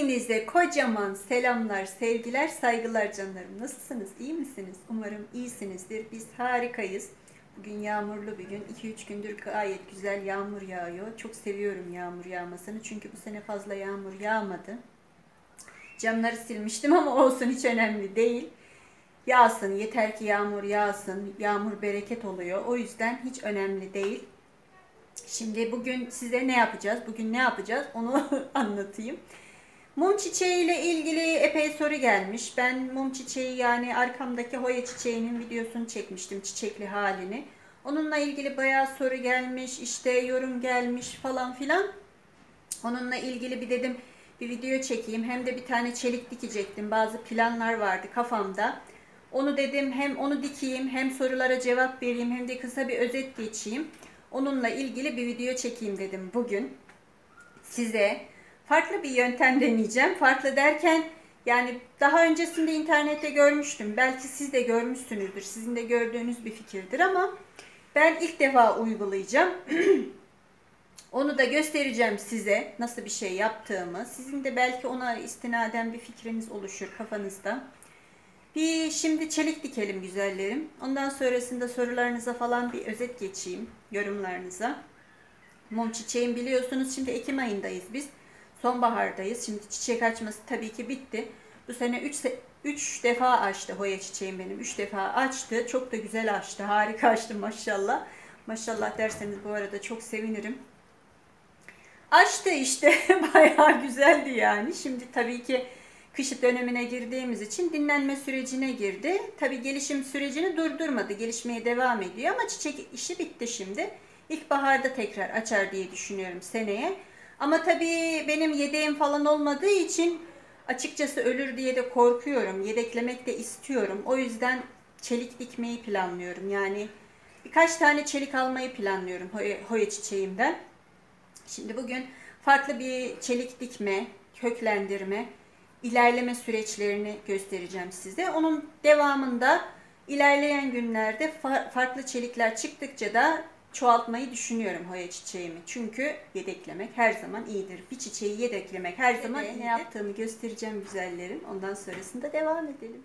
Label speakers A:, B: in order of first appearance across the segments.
A: Hepinize kocaman selamlar, sevgiler, saygılar canlarım. Nasılsınız? İyi misiniz? Umarım iyisinizdir. Biz harikayız. Bugün yağmurlu bir gün. 2-3 gündür gayet güzel yağmur yağıyor. Çok seviyorum yağmur yağmasını. Çünkü bu sene fazla yağmur yağmadı. Camları silmiştim ama olsun, hiç önemli değil. Yağsın, yeter ki yağmur yağsın. Yağmur bereket oluyor. O yüzden hiç önemli değil. Şimdi bugün size ne yapacağız? Bugün ne yapacağız? Onu anlatayım. Mum çiçeği ile ilgili epey soru gelmiş. Ben mum çiçeği, yani arkamdaki hoya çiçeğinin videosunu çekmiştim, çiçekli halini. Onunla ilgili bayağı soru gelmiş, işte yorum gelmiş falan filan. Onunla ilgili bir dedim bir video çekeyim. Hem de bir tane çelik dikecektim. Bazı planlar vardı kafamda. Onu dedim hem onu dikeyim, hem sorulara cevap vereyim, hem de kısa bir özet geçeyim. Onunla ilgili bir video çekeyim dedim bugün. Size farklı bir yöntem deneyeceğim. Farklı derken yani daha öncesinde internette görmüştüm. Belki siz de görmüşsünüzdür. Sizin de gördüğünüz bir fikirdir ama ben ilk defa uygulayacağım. Onu da göstereceğim size, nasıl bir şey yaptığımı. Sizin de belki ona istinaden bir fikriniz oluşur kafanızda. Şimdi çelik dikelim güzellerim. Ondan sonrasında sorularınıza falan bir özet geçeyim, yorumlarınıza. Mum çiçeğim, biliyorsunuz şimdi Ekim ayındayız biz. Sonbahardayız. Şimdi çiçek açması tabii ki bitti. Bu sene 3 defa açtı hoya çiçeğim benim. 3 defa açtı. Çok da güzel açtı. Harika açtı maşallah. Maşallah derseniz bu arada çok sevinirim. Açtı işte. Bayağı güzeldi yani. Şimdi tabii ki kış dönemine girdiğimiz için dinlenme sürecine girdi. Tabii gelişim sürecini durdurmadı. Gelişmeye devam ediyor ama çiçek işi bitti şimdi. İlkbaharda tekrar açar diye düşünüyorum seneye. Ama tabii benim yedeğim falan olmadığı için açıkçası ölür diye de korkuyorum. Yedeklemek de istiyorum. O yüzden çelik dikmeyi planlıyorum. Yani birkaç tane çelik almayı planlıyorum hoya çiçeğimden. Şimdi bugün farklı bir çelik dikme, köklendirme, ilerleme süreçlerini göstereceğim size. Onun devamında ilerleyen günlerde farklı çelikler çıktıkça da çoğaltmayı düşünüyorum hoya çiçeğimi. Çünkü yedeklemek her zaman iyidir. Bir çiçeği yedeklemek her zaman iyidir. Ne yaptığımı göstereceğim güzellerim. Ondan sonrasında devam edelim.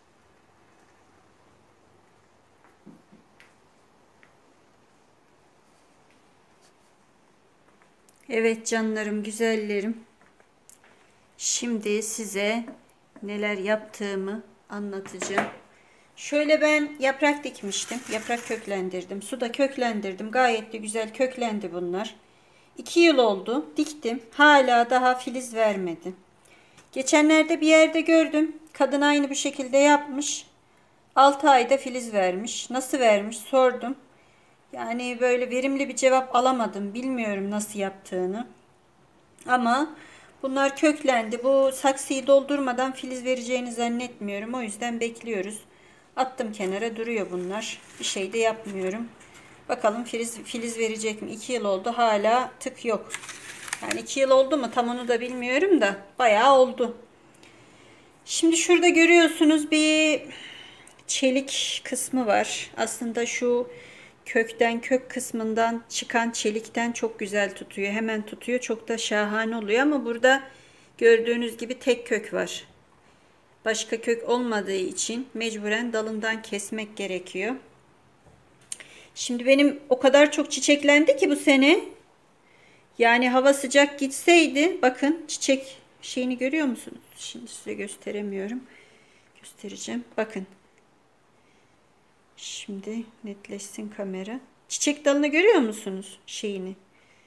A: Evet canlarım, güzellerim. Şimdi size neler yaptığımı anlatacağım. Şöyle ben yaprak dikmiştim. Yaprak köklendirdim. Suda köklendirdim. Gayet de güzel köklendi bunlar. 2 yıl oldu. Diktim. Hala daha filiz vermedi. Geçenlerde bir yerde gördüm. Kadın aynı bu şekilde yapmış. 6 ayda filiz vermiş. Nasıl vermiş sordum. Yani böyle verimli bir cevap alamadım. Bilmiyorum nasıl yaptığını. Ama bunlar köklendi. Bu saksıyı doldurmadan filiz vereceğini zannetmiyorum. O yüzden bekliyoruz. Attım kenara, duruyor bunlar. Bir şey de yapmıyorum. Bakalım filiz verecek mi? 2 yıl oldu, hala tık yok. Yani 2 yıl oldu mu tam onu da bilmiyorum da bayağı oldu. Şimdi şurada görüyorsunuz bir çelik kısmı var. Aslında şu kök kısmından çıkan çelikten çok güzel tutuyor. Hemen tutuyor. Çok da şahane oluyor ama burada gördüğünüz gibi tek kök var. Başka kök olmadığı için mecburen dalından kesmek gerekiyor. Şimdi benim o kadar çok çiçeklendi ki bu sene. Yani hava sıcak gitseydi, bakın çiçek şeyini görüyor musunuz? Şimdi size gösteremiyorum. Göstereceğim. Bakın. Şimdi netleşsin kamera. Çiçek dalını görüyor musunuz? Şeyini.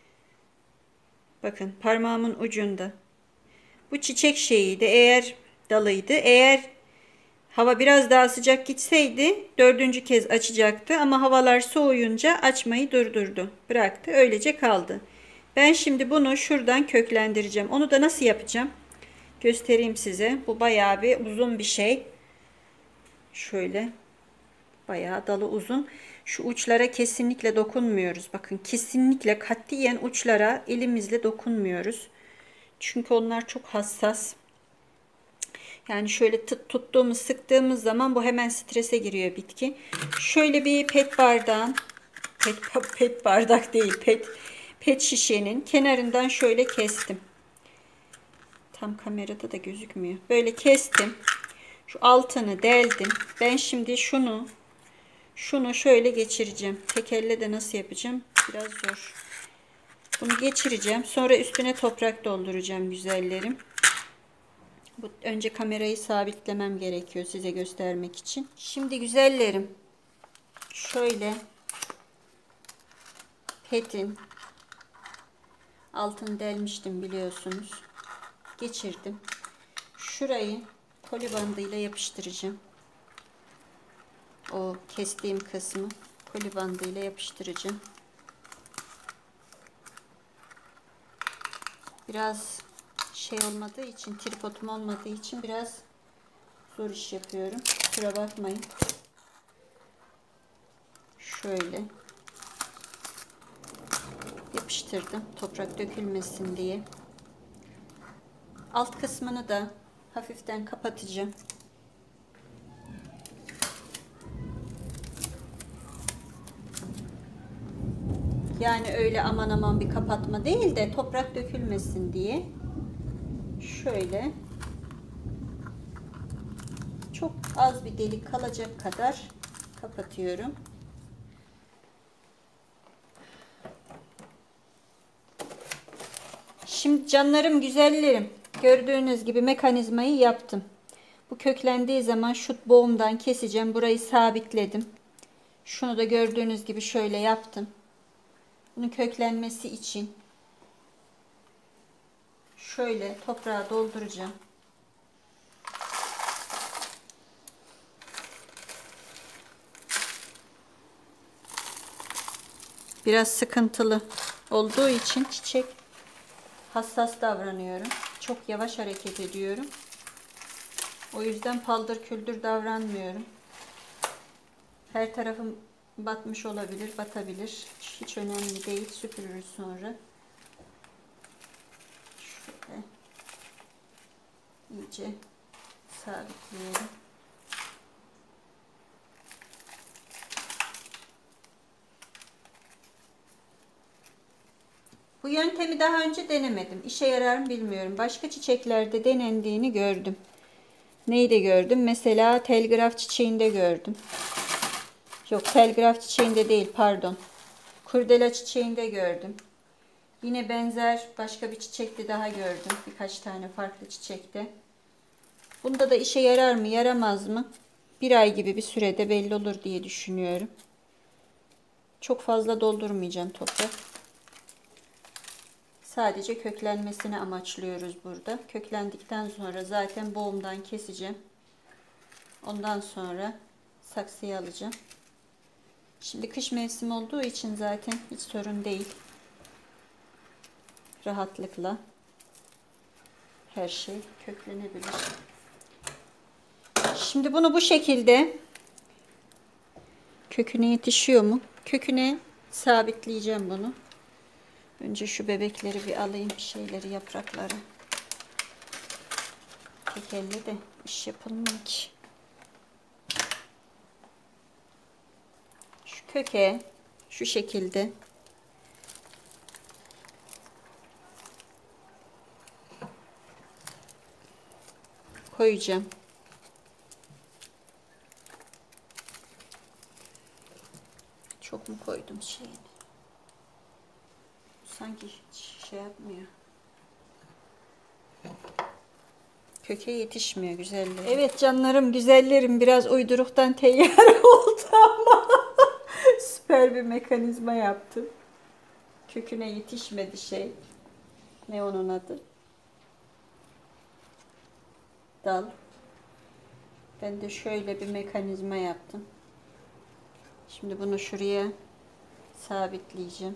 A: Bakın parmağımın ucunda. Bu çiçek şeyiydi. Eğer dalıydı. Eğer hava biraz daha sıcak gitseydi 4. kez açacaktı. Ama havalar soğuyunca açmayı durdurdu. Bıraktı. Öylece kaldı. Ben şimdi bunu şuradan köklendireceğim. Onu da nasıl yapacağım? Göstereyim size. Bu bayağı bir uzun bir şey. Şöyle. Bayağı dalı uzun. Şu uçlara kesinlikle dokunmuyoruz. Bakın kesinlikle katiyen uçlara elimizle dokunmuyoruz. Çünkü onlar çok hassas. Yani şöyle tuttuğumuz, sıktığımız zaman bu hemen strese giriyor bitki. Şöyle bir pet bardağın, pet bardak değil, pet şişenin kenarından şöyle kestim. Tam kamerada da gözükmüyor. Böyle kestim. Şu altını deldim. Ben şimdi şunu şöyle geçireceğim. Tek elle de nasıl yapacağım? Biraz zor. Bunu geçireceğim. Sonra üstüne toprak dolduracağım güzellerim. Önce kamerayı sabitlemem gerekiyor size göstermek için. Şimdi güzellerim. Şöyle petin altını delmiştim biliyorsunuz. Geçirdim. Şurayı koli bandıyla yapıştıracağım. O kestiğim kısmı koli bandıyla yapıştıracağım. Biraz şey olmadığı için, tripodum olmadığı için biraz zor iş yapıyorum. Kusura bakmayın. Şöyle yapıştırdım. Toprak dökülmesin diye. Alt kısmını da hafiften kapatacağım. Yani öyle aman aman bir kapatma değil de toprak dökülmesin diye. Şöyle çok az bir delik kalacak kadar kapatıyorum. Şimdi canlarım güzellerim, gördüğünüz gibi mekanizmayı yaptım. Bu köklendiği zaman şu boğumdan keseceğim. Burayı sabitledim. Şunu da gördüğünüz gibi şöyle yaptım. Bunun köklenmesi için şöyle toprağa dolduracağım. Biraz sıkıntılı olduğu için çiçek hassas davranıyorum. Çok yavaş hareket ediyorum. O yüzden paldır küldür davranmıyorum. Her tarafım batmış olabilir, batabilir. Hiç önemli değil. Süpürürüz sonra. Şöyle iyice sabitleyelim. Bu yöntemi daha önce denemedim. İşe yarar mı bilmiyorum. Başka çiçeklerde denendiğini gördüm. Neyi de gördüm? Mesela telgraf çiçeğinde gördüm. Yok, telgraf çiçeğinde değil, pardon. Kurdela çiçeğinde gördüm. Yine benzer başka bir çiçekte daha gördüm. Birkaç tane farklı çiçekte. Bunda da işe yarar mı, yaramaz mı? Bir ay gibi bir sürede belli olur diye düşünüyorum. Çok fazla doldurmayacağım toprak. Sadece köklenmesini amaçlıyoruz burada. Köklendikten sonra zaten boğumdan keseceğim. Ondan sonra saksıya alacağım. Şimdi kış mevsimi olduğu için zaten hiç sorun değil. Rahatlıkla her şey köklenebilir. Şimdi bunu bu şekilde köküne yetişiyor mu? Köküne sabitleyeceğim bunu. Önce şu bebekleri bir alayım, şeyleri, yaprakları. Tek elle de iş yapılmıyor ki. Şu köke şu şekilde koyacağım. Çok mu koydum şeyini? Sanki hiç şey yapmıyor. Köke yetişmiyor güzellerim. Evet canlarım, güzellerim, biraz uyduruktan teyyare oldu ama süper bir mekanizma yaptım. Köküne yetişmedi şey. Ne onun adı? Dal. Ben de şöyle bir mekanizma yaptım. Şimdi bunu şuraya sabitleyeceğim.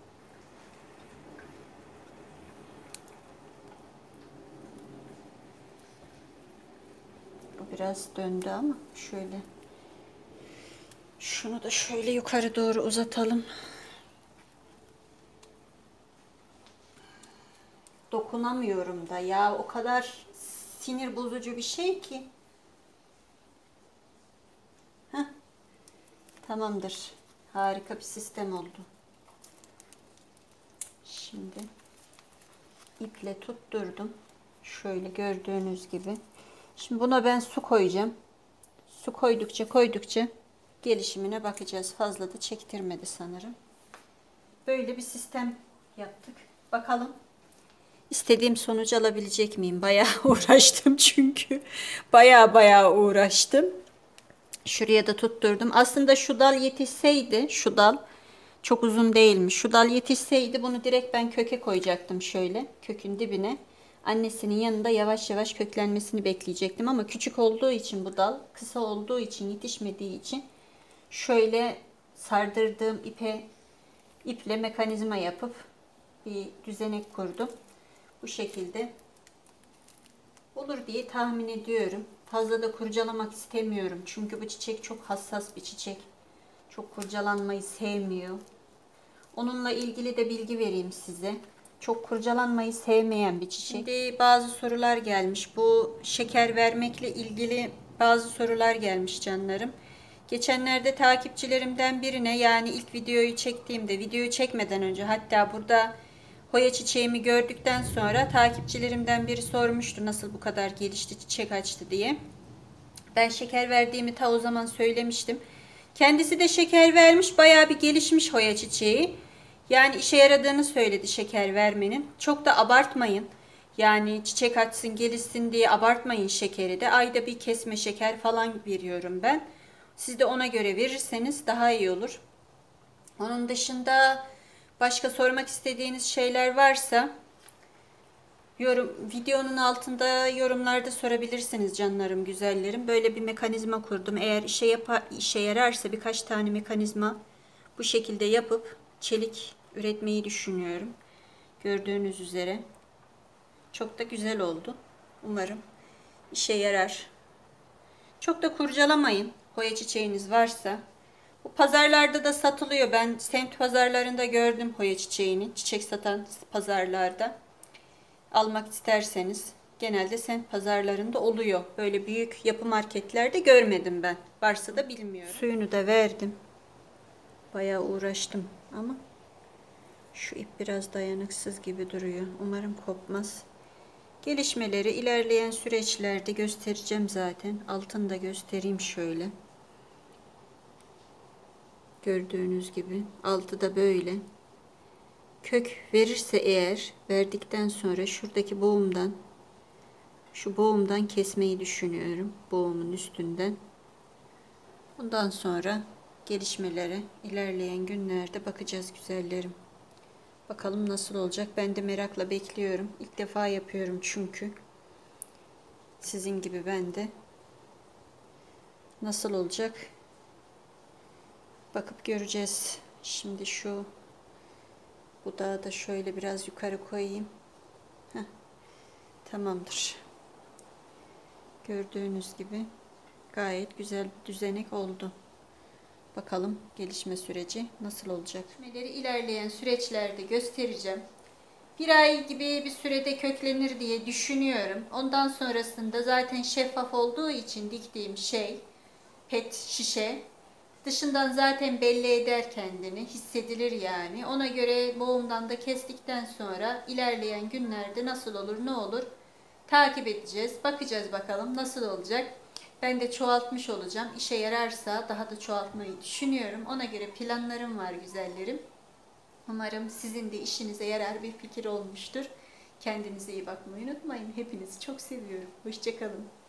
A: Bu biraz döndü ama şöyle. Şunu da şöyle yukarı doğru uzatalım. Dokunamıyorum da ya, o kadar sinir bozucu bir şey ki. Heh. Tamamdır. Harika bir sistem oldu. Şimdi iple tutturdum. Şöyle gördüğünüz gibi. Şimdi buna ben su koyacağım. Su koydukça gelişimine bakacağız. Fazla da çektirmedi sanırım. Böyle bir sistem yaptık. Bakalım istediğim sonucu alabilecek miyim? Bayağı uğraştım çünkü. Bayağı uğraştım. Şuraya da tutturdum. Aslında şu dal yetişseydi, şu dal çok uzun değilmiş. Şu dal yetişseydi bunu direkt ben köke koyacaktım şöyle. Kökün dibine. Annesinin yanında yavaş yavaş köklenmesini bekleyecektim. Ama küçük olduğu için bu dal, kısa olduğu için, yetişmediği için şöyle sardırdığım iple mekanizma yapıp bir düzenek kurdum. Bu şekilde olur diye tahmin ediyorum. Fazla da kurcalamak istemiyorum. Çünkü bu çiçek çok hassas bir çiçek. Çok kurcalanmayı sevmiyor. Onunla ilgili de bilgi vereyim size. Çok kurcalanmayı sevmeyen bir çiçek. Şimdi bazı sorular gelmiş. Bu şeker vermekle ilgili bazı sorular gelmiş canlarım. Geçenlerde takipçilerimden birine, yani ilk videoyu çektiğimde, videoyu çekmeden önce, hatta burada Hoya çiçeğimi gördükten sonra takipçilerimden biri sormuştu nasıl bu kadar gelişti, çiçek açtı diye. Ben şeker verdiğimi ta o zaman söylemiştim. Kendisi de şeker vermiş, bayağı bir gelişmiş Hoya çiçeği. Yani işe yaradığını söyledi şeker vermenin. Çok da abartmayın. Yani çiçek açsın gelişsin diye abartmayın şekeri de. Ayda bir kesme şeker falan veriyorum ben. Siz de ona göre verirseniz daha iyi olur. Onun dışında başka sormak istediğiniz şeyler varsa videonun altında yorumlarda sorabilirsiniz canlarım, güzellerim. Böyle bir mekanizma kurdum. Eğer işe yararsa birkaç tane mekanizma bu şekilde yapıp çelik üretmeyi düşünüyorum. Gördüğünüz üzere çok da güzel oldu. Umarım işe yarar. Çok da kurcalamayın. Hoya çiçeğiniz varsa. Bu pazarlarda da satılıyor. Ben semt pazarlarında gördüm hoya çiçeğini. Çiçek satan pazarlarda. Almak isterseniz genelde semt pazarlarında oluyor. Böyle büyük yapı marketlerde görmedim ben. Varsa da bilmiyorum. Suyunu da verdim. Bayağı uğraştım ama şu ip biraz dayanıksız gibi duruyor. Umarım kopmaz. Gelişmeleri ilerleyen süreçlerde göstereceğim zaten. Altını da göstereyim şöyle. Gördüğünüz gibi altı da böyle. Kök verirse eğer, verdikten sonra şuradaki şu boğumdan kesmeyi düşünüyorum. Boğumun üstünden. Ondan sonra gelişmelere ilerleyen günlerde bakacağız güzellerim. Bakalım nasıl olacak. Ben de merakla bekliyorum. İlk defa yapıyorum çünkü. Sizin gibi ben de. Nasıl olacak? Bakıp göreceğiz. Şimdi şu budağı da şöyle biraz yukarı koyayım. Heh, tamamdır. Gördüğünüz gibi gayet güzel bir düzenek oldu. Bakalım gelişme süreci nasıl olacak? Gelişmeleri ilerleyen süreçlerde göstereceğim. Bir ay gibi bir sürede köklenir diye düşünüyorum. Ondan sonrasında zaten şeffaf olduğu için diktiğim pet şişe dışından zaten belli eder kendini, hissedilir yani. Ona göre boğumdan da kestikten sonra ilerleyen günlerde nasıl olur, ne olur takip edeceğiz. Bakacağız bakalım nasıl olacak. Ben de çoğaltmış olacağım. İşe yararsa daha da çoğaltmayı düşünüyorum. Ona göre planlarım var güzellerim. Umarım sizin de işinize yarar bir fikir olmuştur. Kendinize iyi bakmayı unutmayın. Hepinizi çok seviyorum. Hoşça kalın.